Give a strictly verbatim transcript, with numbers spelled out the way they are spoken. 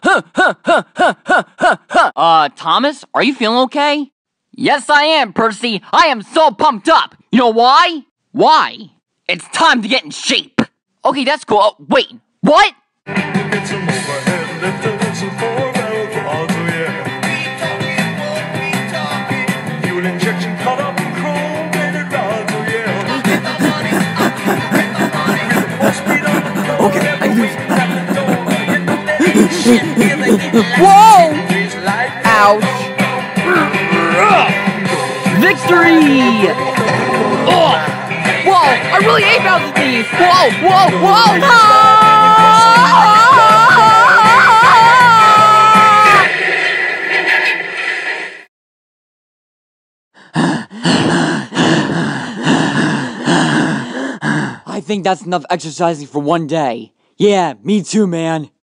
Uh, Thomas, are you feeling okay? Yes, I am, Percy. I am so pumped up. You know why? Why? It's time to get in shape. Okay, that's cool. Oh, wait, what? Get some overhead lifters for marathons, oh yeah. Fuel injection cut up in chrome plated rods, oh yeah. Okay, I can do Whoa! Ouch! Victory! Oh! Whoa! I really ate bouncing these! Whoa! Whoa! Whoa! I think that's enough exercising for one day. Yeah, me too, man.